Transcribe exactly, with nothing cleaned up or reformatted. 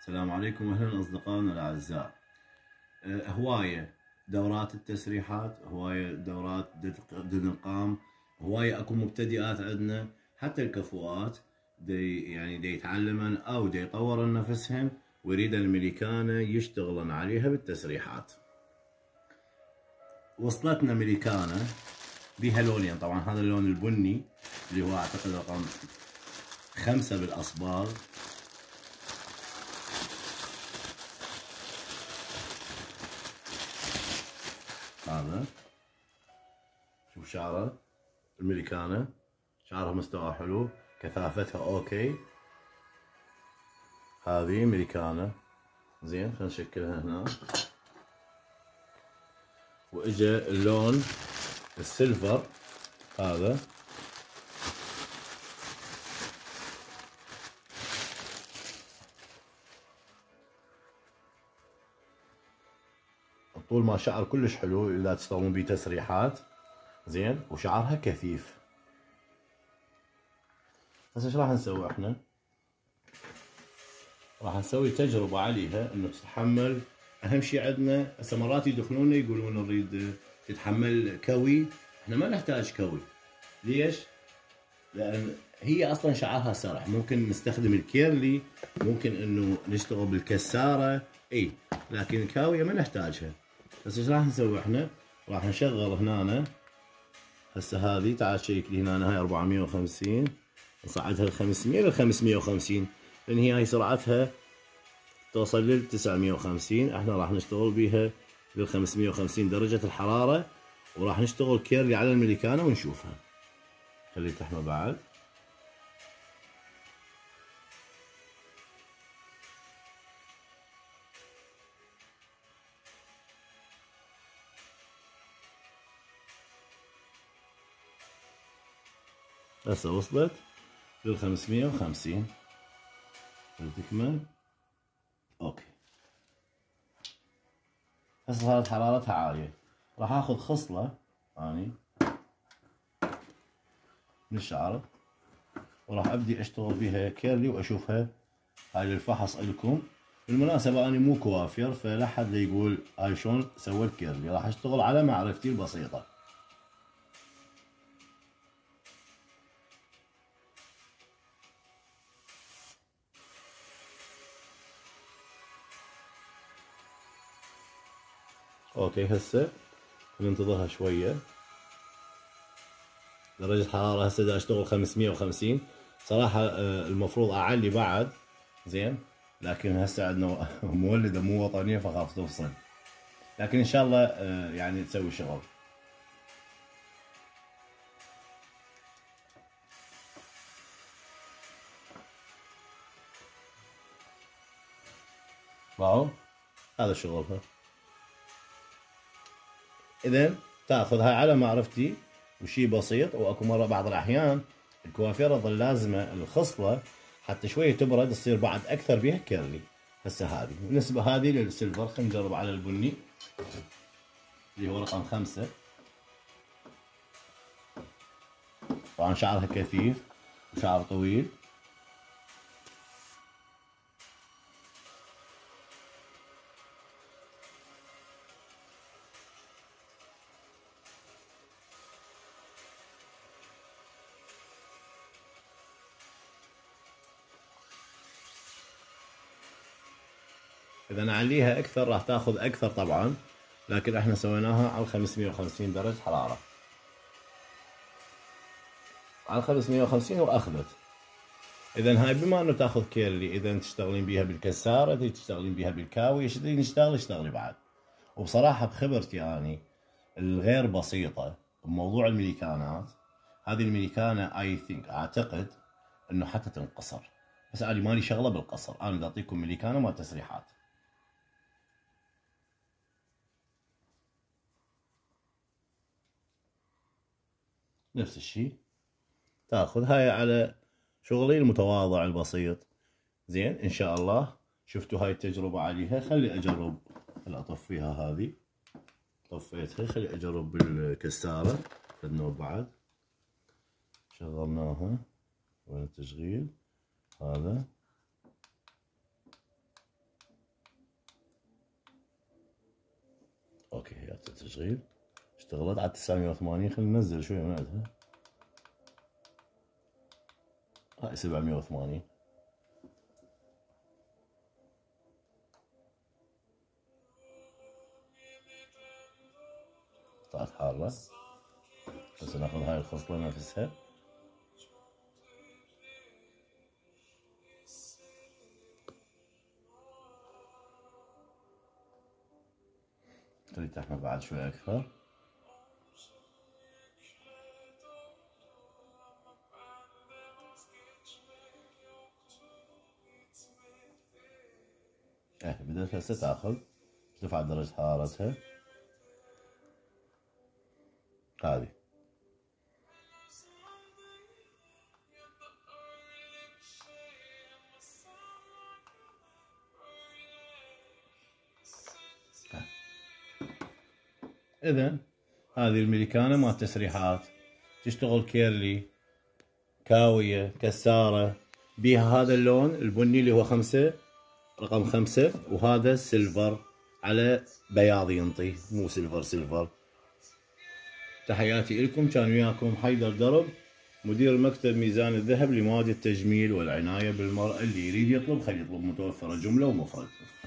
السلام عليكم واهلا اصدقائنا الاعزاء. أه هوايه دورات التسريحات، هوايه دورات دد القام، هوايه اكو مبتدئات عندنا، حتى الكفؤات دي يعني دي يتعلمن او دي يطورن نفسهم ويريد المليكانه يشتغلن عليها بالتسريحات. وصلتنا مليكانه بها لونين، طبعا هذا اللون البني اللي هو اعتقد رقم خمسة بالاصباغ، هذا شوف شعره المليكانة، شعرها مستوى حلو، كثافتها اوكي. هذه مليكانة زين، خلينا نشكلها هنا. واجا اللون السيلفر هذا، الطول ما شعر كلش حلو اذا تشتغلون بيه تسريحات زين، وشعرها كثيف. هسه ايش راح نسوي احنا؟ راح نسوي تجربة عليها انه تتحمل. اهم شيء عندنا هسه مرات يدخلون يقولون نريد تتحمل كوي، احنا ما نحتاج كوي. ليش؟ لان هي اصلا شعرها سرح، ممكن نستخدم الكيرلي، ممكن انه نشتغل بالكسارة اي، لكن الكاوية ما نحتاجها. بس ايش راح نسوي احنا؟ راح نشغل هنا. هسه هذه تعال شيك لي هنا، هاي أربعمية وخمسين، نصعدها ل خمسمية ل خمسمية وخمسين، لان هي هاي سرعتها توصل لل تسعمية وخمسين. احنا راح نشتغل بيها لل خمسمية وخمسين درجة الحرارة، وراح نشتغل كيرلي على المليكانة ونشوفها. خلي تحمى بعد. هسه وصلت لل خمسمية وخمسين، تكمل اوكي. هسه صارت حرارتها عالية، راح اخذ خصلة اني من الشعر، وراح ابدي اشتغل بيها كيرلي واشوفها. هاي للفحص الكم. بالمناسبة انا مو كوافير، فلا حد لا يقول هاي شلون سويت كيرلي، راح اشتغل على معرفتي البسيطة. اوكي هسه ننتظرها شوية. درجة حرارة هسه دا اشتغل خمسمية وخمسين. صراحة المفروض اعلي بعد زين، لكن هسه عندنا مولدة مو وطنية فخاف تفصل، لكن ان شاء الله يعني تسوي شغل. واو هذا شغلها. اذا تاخذ هاي على معرفتي وشي بسيط. واكو مرة بعض الاحيان الكوافيرة تظل لازمة الخصلة حتى شوية تبرد تصير بعد اكثر بيها كيرلي. هسه هذه بالنسبة هذه للسيلفر، خلينا نجرب على البني اللي هو رقم خمسة. طبعا شعرها كثيف وشعر طويل. اذا نعليها اكثر راح تاخذ اكثر طبعا، لكن احنا سويناها على خمسمية وخمسين درجة حرارة، على خمسمية وخمسين واخذت. اذا هاي بما انه تاخذ كيرلي، اذا تشتغلين بيها بالكسارة، اذا تشتغلين بيها بالكاوي، ايش تريدين تشتغلي اشتغلي بعد. وبصراحة بخبرتي اني الغير بسيطة بموضوع المليكانات، هذه المليكانة اي ثينك اعتقد انه حتى تنقصر، بس انا مالي شغلة بالقصر، انا بدي اعطيكم مليكانة مال تسريحات. نفس الشيء تاخذ هاي على شغلي المتواضع البسيط زين. ان شاء الله شفتوا هاي التجربة عليها. خلي اجرب، هلا اطفيها هذه، طفيتها، خلي اجرب بالكسارة فدنا بعد. شغلناها، وين التشغيل هذا، اوكي هي التشغيل اشتغلت على تسعمية وثمانين. خلينا ننزل شوية من عندها. هاي سبعمية وثمانين. طلعت حارة. هسه ناخذ هاي الخصلة نفسها. تريد تحمل بعد شوي أكثر. اه بدأت هسه تاخذ ارتفعت درجة حرارتها هذه. إذن هذه الملكانة مال تسريحات، تشتغل كيرلي، كاوية، كسارة، بيها هذا اللون البني اللي هو خمسة، رقم خمسة، وهذا سيلفر على بياض ينطي، مو سيلفر سيلفر. تحياتي لكم، كان وياكم حيدر درب، مدير مكتب ميزان الذهب لمواد التجميل والعناية بالمرأة. اللي يريد يطلب خلي يطلب، متوفرة جملة ومفرد.